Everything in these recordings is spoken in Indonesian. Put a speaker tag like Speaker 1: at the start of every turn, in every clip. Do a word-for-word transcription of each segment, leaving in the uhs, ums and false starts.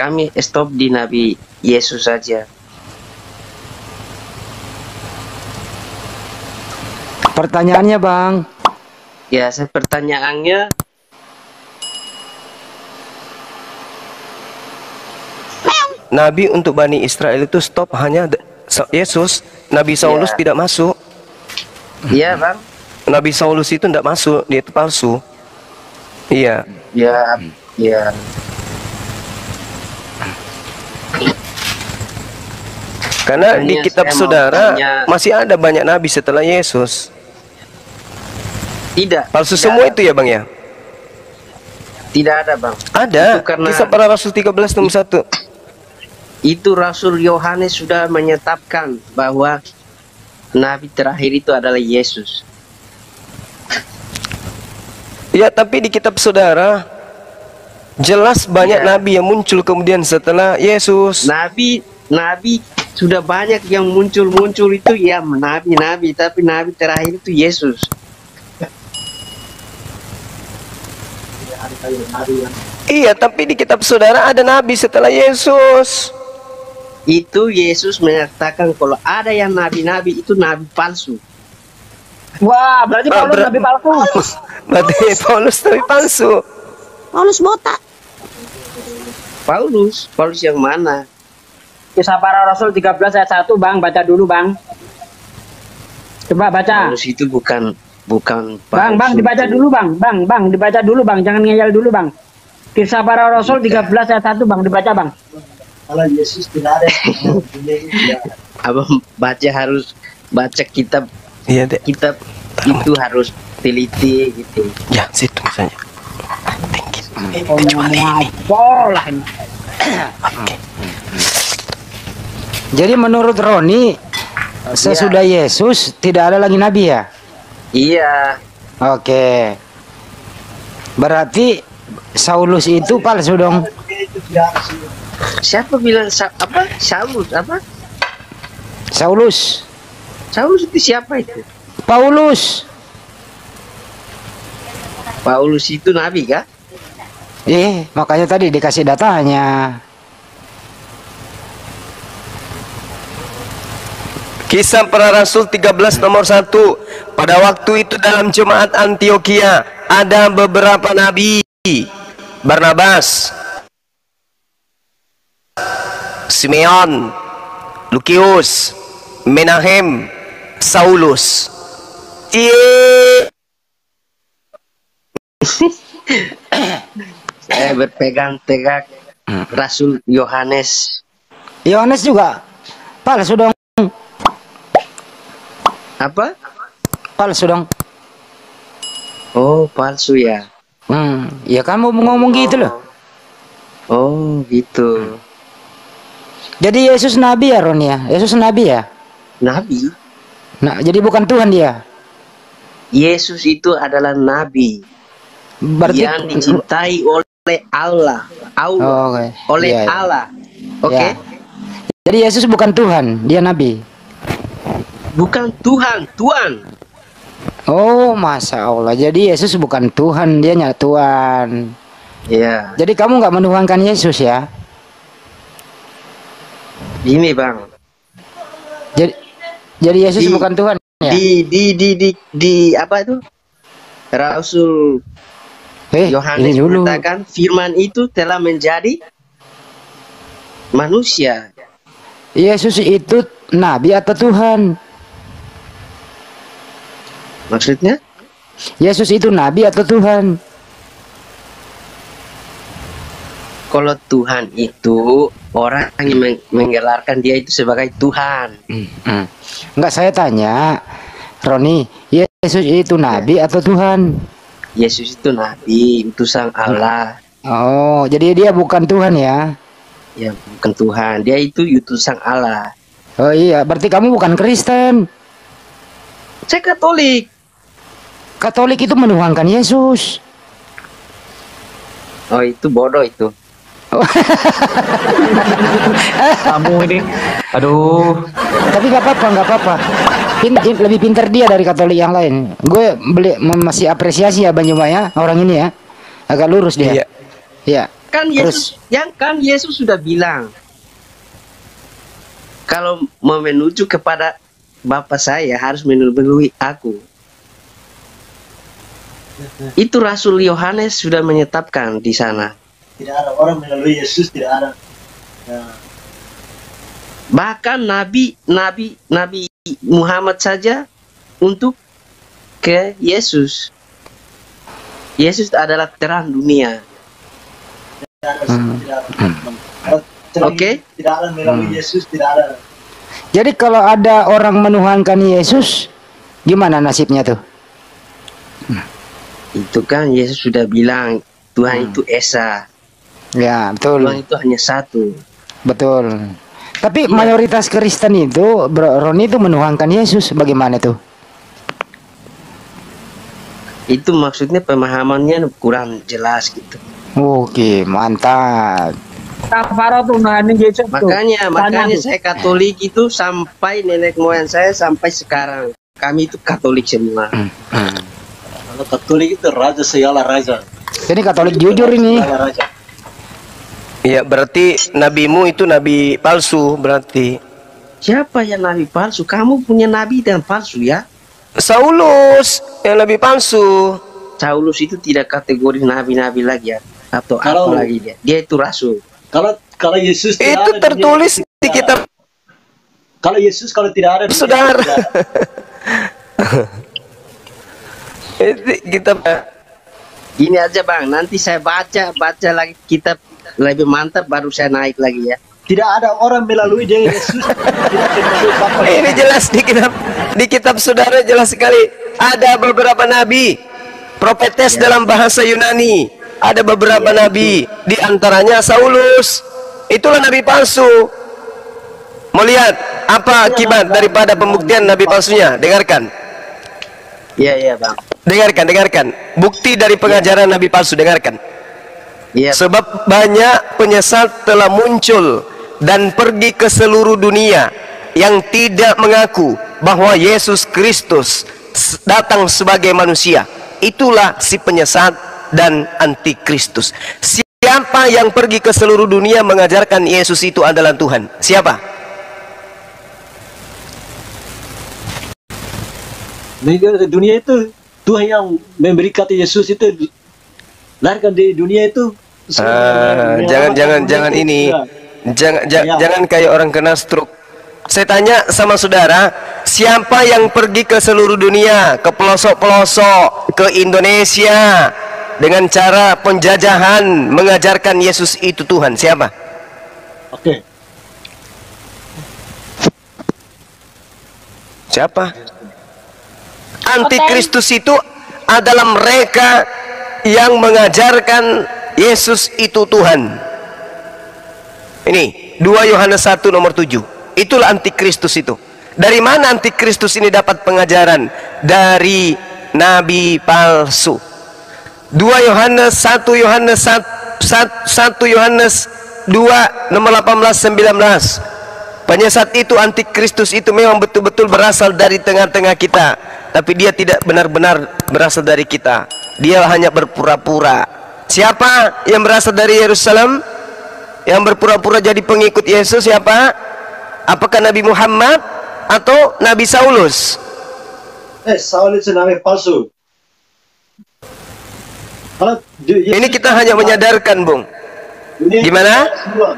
Speaker 1: kami stop di Nabi Yesus saja.
Speaker 2: Pertanyaannya Bang.
Speaker 1: Ya, saya pertanyaannya
Speaker 3: Nabi untuk Bani Israel itu stop hanya Yesus. Nabi Saulus
Speaker 1: ya.
Speaker 3: tidak masuk.
Speaker 1: Iya Bang.
Speaker 3: Nabi Saulus itu tidak masuk, dia itu palsu. Iya.
Speaker 1: Ya, ya.
Speaker 3: Karena
Speaker 1: Makanya
Speaker 3: di kitab
Speaker 1: saya mau
Speaker 3: saudara
Speaker 1: tanya.
Speaker 3: masih ada banyak nabi setelah Yesus.
Speaker 1: Tidak.
Speaker 3: Palsu
Speaker 1: tidak
Speaker 3: semua
Speaker 1: ada.
Speaker 3: itu ya Bang ya?
Speaker 1: Tidak ada Bang.
Speaker 3: Ada.
Speaker 1: Itu karena
Speaker 3: Kisah Para Rasul tiga belas nomor satu.
Speaker 1: itu Rasul Yohanes sudah menyetapkan bahwa Nabi terakhir itu adalah Yesus.
Speaker 3: Ya, tapi di kitab saudara jelas banyak
Speaker 1: Ya.
Speaker 3: nabi yang muncul kemudian setelah Yesus.
Speaker 1: Nabi, Nabi sudah banyak yang muncul-muncul itu ya Nabi-Nabi, tapi Nabi terakhir itu Yesus.
Speaker 3: Iya, tapi di kitab saudara ada nabi setelah Yesus.
Speaker 1: Itu Yesus menyatakan kalau ada yang nabi-nabi itu nabi palsu.
Speaker 4: Wah, berarti
Speaker 3: Ah,
Speaker 4: Paulus
Speaker 3: ber-
Speaker 4: nabi palsu.
Speaker 3: Berarti Paulus tapi palsu.
Speaker 5: Paulus botak.
Speaker 1: Paulus, Paulus yang mana?
Speaker 4: Kisah Para Rasul tiga belas ayat satu Bang, baca dulu Bang. Coba baca.
Speaker 1: Paulus itu bukan bukan
Speaker 4: Bang, Bang
Speaker 1: palsu.
Speaker 4: dibaca dulu Bang. Bang, Bang dibaca dulu Bang, jangan ngeyel dulu Bang. Kisah Para Rasul tiga belas ayat satu Bang, dibaca Bang.
Speaker 6: Kalau Yesus tidak ada.
Speaker 1: Abang baca harus baca kitab
Speaker 3: Iya, Dek.
Speaker 1: kitab itu harus teliti gitu.
Speaker 3: Ya, situ misalnya. Tinggi.
Speaker 4: Oh, ngapol lah ini.
Speaker 2: Jadi menurut Roni sesudah Yesus tidak ada lagi nabi ya?
Speaker 1: Iya,
Speaker 2: Oke. Berarti Saulus itu palsu dong.
Speaker 1: siapa bilang Sa- apa? Saulus apa?
Speaker 2: Saulus,
Speaker 1: Saulus itu siapa itu?
Speaker 2: Paulus.
Speaker 1: Paulus itu nabi kah?
Speaker 2: Eh, makanya tadi dikasih datanya.
Speaker 3: Kisah Para Rasul tiga belas nomor satu. Pada waktu itu dalam jemaat Antioquia ada beberapa nabi. Barnabas, Simeon, Lukius, Menahem, Saulus. Cie.
Speaker 1: Saya berpegang tegak Rasul Yohanes.
Speaker 2: Yohanes juga palsu dong.
Speaker 1: Apa?
Speaker 2: Palsu dong.
Speaker 1: Oh, palsu ya.
Speaker 2: Hmm, ya kamu ngomong gitu loh.
Speaker 1: Oh, gitu.
Speaker 2: Jadi Yesus nabi ya Ron ya? Yesus nabi ya?
Speaker 1: Nabi.
Speaker 2: Nah, jadi bukan Tuhan dia.
Speaker 1: Yesus itu adalah nabi
Speaker 2: Berarti
Speaker 1: yang dicintai oleh Allah. Allah.
Speaker 2: Oh, oke.
Speaker 1: Oleh
Speaker 2: Iya, iya.
Speaker 1: Allah. Oke.
Speaker 2: Ya. Jadi Yesus bukan Tuhan, dia nabi.
Speaker 1: Bukan Tuhan, Tuhan.
Speaker 2: Oh, Masya Allah. Jadi Yesus bukan Tuhan, dia nyata Tuhan.
Speaker 1: Ya.
Speaker 2: Jadi kamu nggak menuhankan Yesus ya?
Speaker 1: Gini, Bang.
Speaker 2: Jadi, jadi Yesus
Speaker 1: Di-
Speaker 2: bukan Tuhan ya?
Speaker 1: Di di di di di apa itu? Rasul
Speaker 2: Eh,
Speaker 1: Yohanes
Speaker 2: ini dulu.
Speaker 1: mengatakan firman itu telah menjadi manusia.
Speaker 2: Yesus itu nabi atau Tuhan?
Speaker 1: Maksudnya?
Speaker 2: Yesus itu nabi atau Tuhan?
Speaker 1: Kalau Tuhan itu orang yang meng- menggelarkan dia itu sebagai Tuhan.
Speaker 2: Hmm. Enggak, saya tanya, Roni, Yesus itu nabi atau Tuhan?
Speaker 1: Yesus itu nabi, utusan Allah.
Speaker 2: Oh, jadi dia bukan Tuhan ya?
Speaker 1: Ya, bukan Tuhan. Dia itu utusan Allah.
Speaker 2: Oh iya, berarti kamu bukan Kristen.
Speaker 1: Saya Katolik.
Speaker 2: Katolik itu menuhankan Yesus.
Speaker 1: Oh, itu bodoh itu.
Speaker 4: Kamu ini. Aduh.
Speaker 2: Tapi nggak apa-apa, nggak apa-apa. Pin- pin- lebih pintar dia dari Katolik yang lain. Gue beli masih apresiasi ya Bang Juma ya, orang ini ya. Agak lurus dia.
Speaker 3: Iya.
Speaker 2: Iya.
Speaker 1: Kan Yesus, yang kan Yesus sudah bilang, kalau mau menuju kepada Bapa saya harus melalui aku. Itu Rasul Yohanes sudah menyetapkan di sana.
Speaker 6: Tidak ada orang melalui Yesus, tidak ada. Ya.
Speaker 1: Bahkan Nabi, Nabi, Nabi Muhammad saja untuk ke Yesus. Yesus adalah terang dunia.
Speaker 6: Tidak ada, tidak ada.
Speaker 1: Oke. Okay.
Speaker 6: Tidak ada melalui Yesus, tidak ada.
Speaker 2: Jadi kalau ada orang menuhankan Yesus, gimana nasibnya tuh?
Speaker 1: Itu kan Yesus sudah bilang Tuhan
Speaker 2: Hmm.
Speaker 1: itu Esa.
Speaker 2: Ya, betul.
Speaker 1: Tuhan itu hanya satu.
Speaker 2: Betul. Tapi
Speaker 1: Iya.
Speaker 2: mayoritas Kristen itu, Bro Roni itu menuhankan Yesus, bagaimana tuh?
Speaker 1: Itu maksudnya pemahamannya kurang jelas gitu.
Speaker 2: Oke, mantap.
Speaker 4: Kafaro tuh nahanin Yesus tuh.
Speaker 1: Makanya,
Speaker 4: Tanya
Speaker 1: makanya
Speaker 4: tuh.
Speaker 1: saya Katolik itu sampai nenek moyang saya sampai sekarang. Kami itu Katolik semua.
Speaker 6: Kalau Katolik itu raja segala raja.
Speaker 2: Ini Katolik jujur ini.
Speaker 6: Segala raja.
Speaker 3: Iya, berarti nabimu itu nabi palsu berarti.
Speaker 1: Siapa yang nabi palsu? Kamu punya nabi dan palsu ya?
Speaker 3: Saulus yang nabi palsu.
Speaker 1: Saulus itu tidak kategori nabi-nabi lagi ya? Atau
Speaker 6: Kalau-
Speaker 1: apa lagi dia? Dia itu rasul.
Speaker 6: Kalau kalau Yesus tidak
Speaker 3: Itu
Speaker 6: ada,
Speaker 3: tertulis
Speaker 6: dunia
Speaker 3: di
Speaker 6: tidak
Speaker 3: kitab
Speaker 6: ada. Kalau Yesus kalau tidak ada, dunia
Speaker 3: Saudara.
Speaker 6: tidak ada.
Speaker 3: Itu kitab
Speaker 1: Ini aja bang, nanti saya baca baca lagi kitab lebih mantap baru saya naik lagi ya.
Speaker 6: Tidak ada orang melalui dia Yesus. Tidak melalui Bapa.
Speaker 3: ini jelas di kitab di kitab saudara jelas sekali. Ada beberapa nabi, profetes dalam bahasa Yunani. Ada beberapa nabi, di antaranya Saulus. Itulah nabi palsu. Mau lihat apa akibat daripada pembuktian nabi palsunya? Dengarkan.
Speaker 1: Iya iya bang.
Speaker 3: Dengarkan, dengarkan. Bukti dari pengajaran nabi palsu, dengarkan.
Speaker 1: Iya.
Speaker 3: Sebab banyak penyesat telah muncul dan pergi ke seluruh dunia yang tidak mengaku bahwa Yesus Kristus s- datang sebagai manusia. Itulah si penyesat dan antikristus. Siapa yang pergi ke seluruh dunia mengajarkan Yesus itu adalah Tuhan? Siapa?
Speaker 6: Mereka- Dunia itu Tuhan yang memberi kata Yesus itu lahirkan di dunia itu.
Speaker 3: Ah, jangan jangan jangan ini. Jangan ja-
Speaker 6: Ya.
Speaker 3: jangan kayak orang kena stroke. Saya tanya sama saudara, siapa yang pergi ke seluruh dunia, ke pelosok-pelosok, ke Indonesia dengan cara penjajahan mengajarkan Yesus itu Tuhan? Siapa?
Speaker 6: Oke.
Speaker 3: Siapa? Antikristus itu adalah mereka yang mengajarkan Yesus itu Tuhan. Ini dua Yohanes satu nomor tujuh. Itulah antikristus itu. Dari mana antikristus ini dapat pengajaran? Dari nabi palsu. dua Yohanes satu Yohanes satu Yohanes dua nomor delapan belas sembilan belas. Penyesat itu, antikristus itu memang betul-betul berasal dari tengah-tengah kita, tapi dia tidak benar-benar berasal dari kita. Dia hanya berpura-pura. Siapa yang berasal dari Yerusalem, yang berpura-pura jadi pengikut Yesus? Siapa? Apakah Nabi Muhammad atau Nabi Saulus?
Speaker 6: Eh, Saul itu namanya palsu. Kalau di-
Speaker 3: Ini kita hanya menyadarkan, Bung.
Speaker 6: dunia-
Speaker 3: Gimana?
Speaker 6: Semua.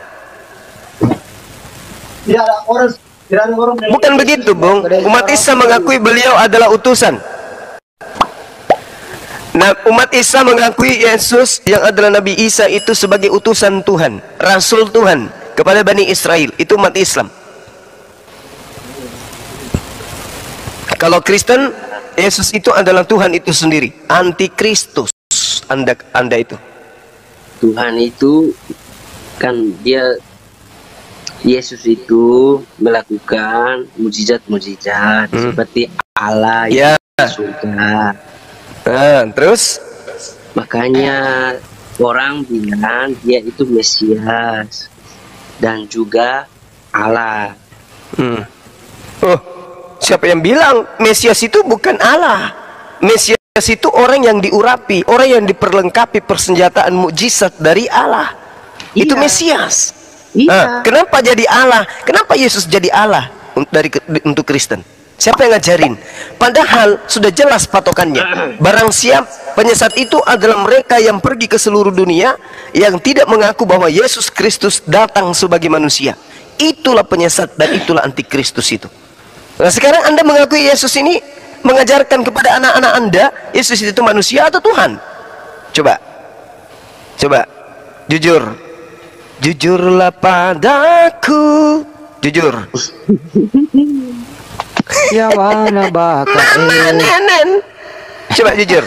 Speaker 6: Tidak ada orang, tidak ada orang melalui
Speaker 3: Bukan
Speaker 6: Yesus.
Speaker 3: begitu, Bung. Umat Islam mengakui beliau adalah utusan. Nah, umat Islam mengakui Yesus yang adalah Nabi Isa itu sebagai utusan Tuhan, Rasul Tuhan kepada Bani Israel. Itu umat Islam. Kalau Kristen, Yesus itu adalah Tuhan itu sendiri, antikristus. Anda, anda itu.
Speaker 1: Tuhan itu kan dia Yesus itu melakukan mujizat-mujizat
Speaker 3: Hmm.
Speaker 1: seperti Allah
Speaker 3: Ya.
Speaker 1: yang surga.
Speaker 3: Nah, terus
Speaker 1: Makanya orang bilang dia itu Mesias dan juga Allah.
Speaker 3: Hmm. Oh, siapa yang bilang Mesias itu bukan Allah? Mesias itu orang yang diurapi, orang yang diperlengkapi persenjataan mukjizat dari Allah.
Speaker 1: Iya.
Speaker 3: Itu Mesias.
Speaker 1: Iya.
Speaker 3: Nah, kenapa jadi Allah? Kenapa Yesus jadi Allah dari untuk Kristen? Siapa yang ngajarin? Padahal sudah jelas patokannya. Barang siap penyesat itu adalah mereka yang pergi ke seluruh dunia yang tidak mengaku bahwa Yesus Kristus datang sebagai manusia. Itulah penyesat dan itulah antikristus itu. Nah, sekarang Anda mengakui Yesus ini mengajarkan kepada anak-anak Anda Yesus itu manusia atau Tuhan? Coba. Coba. Jujur. Jujurlah padaku. Jujur.
Speaker 2: Ya mana bakal
Speaker 3: Nenen. Coba jujur.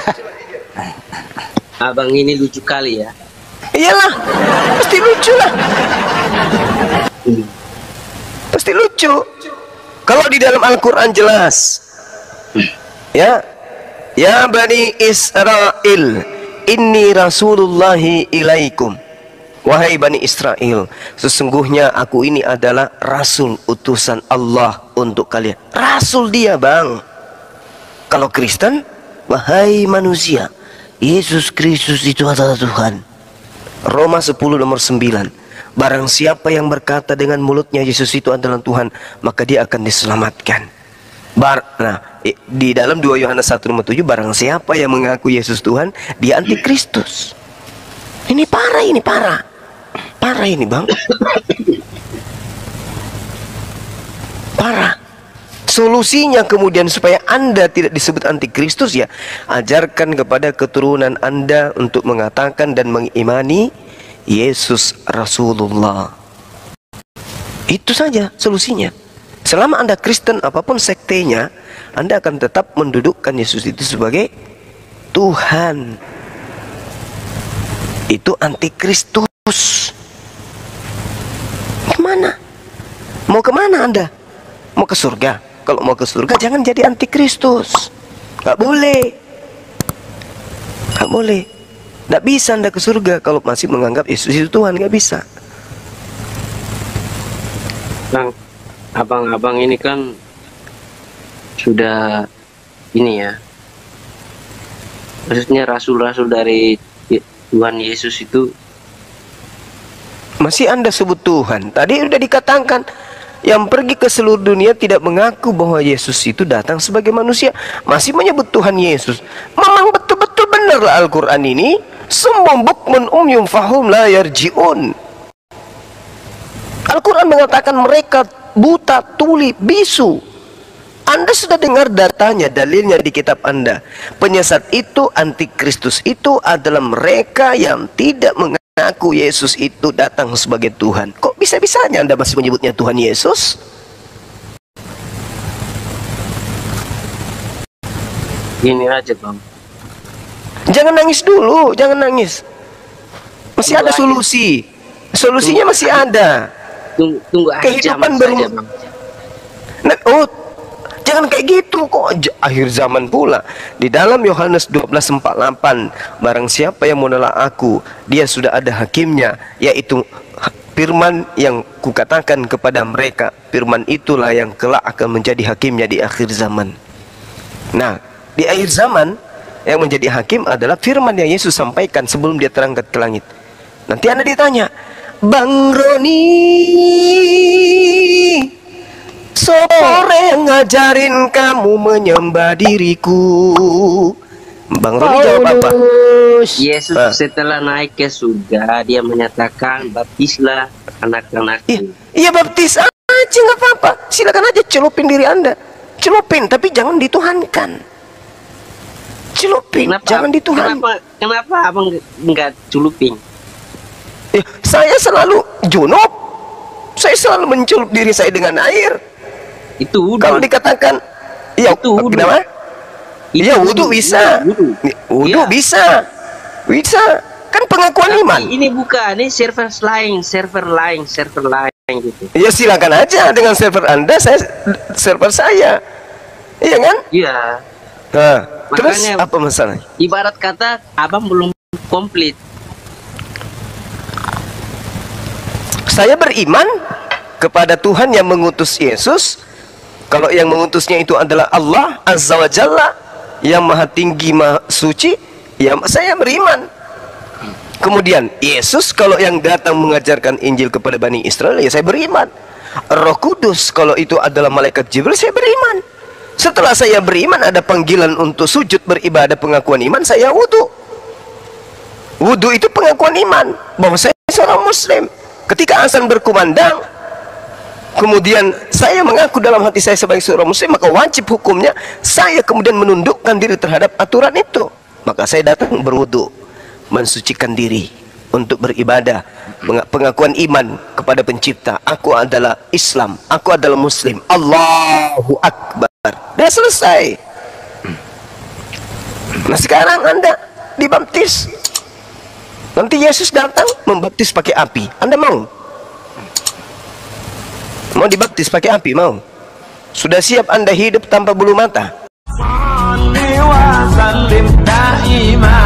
Speaker 1: Abang ini lucu kali ya.
Speaker 3: Iyalah, pasti lucu lah. Pasti lucu. Kalau di dalam Al-Quran jelas, ya, ya Bani Israel, inni Rasulullahi ilaikum. Wahai Bani Israel, sesungguhnya aku ini adalah Rasul utusan Allah untuk kalian. Rasul dia, bang. Kalau Kristen, wahai manusia, Yesus Kristus itu adalah Tuhan. Roma sepuluh nomor sembilan. Barang siapa yang berkata dengan mulutnya Yesus itu adalah Tuhan, maka dia akan diselamatkan. Bar nah, di dalam dua Yohanes satu nomor tujuh, barang siapa yang mengaku Yesus Tuhan, dia antikristus. Ini parah, ini parah. Parah ini, bang. Parah. Solusinya kemudian supaya Anda tidak disebut antikristus, ya ajarkan kepada keturunan Anda untuk mengatakan dan mengimani Yesus Rasulullah. Itu saja solusinya. Selama Anda Kristen apapun sektenya, Anda akan tetap mendudukkan Yesus itu sebagai Tuhan. Itu antikristus. Kemana? Mau kemana Anda? Mau ke surga? Kalau mau ke surga jangan jadi antikristus. Gak boleh. Gak boleh. Gak bisa Anda ke surga kalau masih menganggap Yesus itu Tuhan. Gak bisa.
Speaker 1: Bang, abang-abang ini kan sudah ini ya, maksudnya rasul-rasul dari Tuhan Yesus itu
Speaker 3: masih Anda sebut Tuhan. Tadi sudah dikatakan yang pergi ke seluruh dunia tidak mengaku bahwa Yesus itu datang sebagai manusia, masih menyebut Tuhan Yesus. Memang betul-betul benarlah Al-Quran ini. Summum bukmun umyum fahum la yarji'un. Al-Quran mengatakan mereka buta, tuli, bisu. Anda sudah dengar datanya, dalilnya di kitab Anda. Penyesat itu, antikristus itu adalah mereka yang tidak mengaku Yesus itu datang sebagai Tuhan. Kok bisa-bisanya Anda masih menyebutnya Tuhan Yesus?
Speaker 1: gini aja, Bang.
Speaker 3: Jangan nangis dulu, jangan nangis. Masih ada solusi. Solusinya masih ada.
Speaker 1: Tunggu, tunggu akhir
Speaker 3: Kehidupan
Speaker 1: zaman
Speaker 3: baru.
Speaker 1: saja, Bang.
Speaker 3: Nah, oh, jangan kayak gitu kok. J- akhir zaman pula. Di dalam Yohanes dua belas empat puluh delapan, barang siapa yang menolak aku, dia sudah ada hakimnya, yaitu firman yang kukatakan kepada mereka. Firman itulah yang kelak akan menjadi hakimnya di akhir zaman. Nah, di akhir zaman yang menjadi hakim adalah firman yang Yesus sampaikan sebelum dia terangkat ke langit. Nanti Anda ditanya, Bang Roni, sore ngajarin kamu menyembah diriku. Bang Roni jawab apa?
Speaker 1: Yesus
Speaker 3: Ah.
Speaker 1: setelah naik ke surga, dia menyatakan baptislah anak-anak.
Speaker 3: Iya, iya baptis aja nggak apa-apa. Silakan aja celupin diri Anda, celupin tapi jangan dituhankan. Celupin,
Speaker 1: Kenapa,
Speaker 3: jangan dituhankan.
Speaker 1: kenapa, kenapa abang nggak celupin?
Speaker 3: Ya, saya selalu junub. Saya selalu mencelup diri saya dengan air.
Speaker 1: Itu
Speaker 3: Kalau
Speaker 1: wudhu.
Speaker 3: dikatakan, ya
Speaker 1: Itu wudhu.
Speaker 3: kenapa? Iya wudhu bisa,
Speaker 1: Wudhu.
Speaker 3: wudhu
Speaker 1: Iya.
Speaker 3: bisa, bisa. Kan pengakuan iman.
Speaker 1: Ini bukan, ini server lain, server lain, server lain gitu.
Speaker 3: Ya silakan aja dengan server Anda, saya server saya. Iya kan?
Speaker 1: Iya.
Speaker 3: Nah, terus
Speaker 1: Makanya-
Speaker 3: apa masalahnya?
Speaker 1: Ibarat kata abang belum komplit.
Speaker 3: Saya beriman kepada Tuhan yang mengutus Yesus. Kalau yang mengutusnya itu adalah Allah Azza wa Jalla, yang maha tinggi, maha suci, ya saya beriman. Kemudian Yesus kalau yang datang mengajarkan Injil kepada Bani Israel, ya saya beriman. Roh Kudus kalau itu adalah malaikat Jibril, saya beriman. Setelah saya beriman, ada panggilan untuk sujud beribadah pengakuan iman, saya wudhu. Wudhu itu pengakuan iman bahwa saya seorang muslim. Ketika azan berkumandang, kemudian saya mengaku dalam hati saya sebagai seorang muslim, maka wajib hukumnya saya kemudian menundukkan diri terhadap aturan itu. Maka saya datang berwudu, mensucikan diri untuk beribadah, pengakuan iman kepada pencipta. Aku adalah Islam, aku adalah muslim. Allahu Akbar. Sudah selesai. Nah sekarang Anda dibaptis. Nanti Yesus datang membaptis pakai api. Anda mau? Mau dibaptis pakai api? Mau? Sudah siap Anda hidup tanpa bulu mata?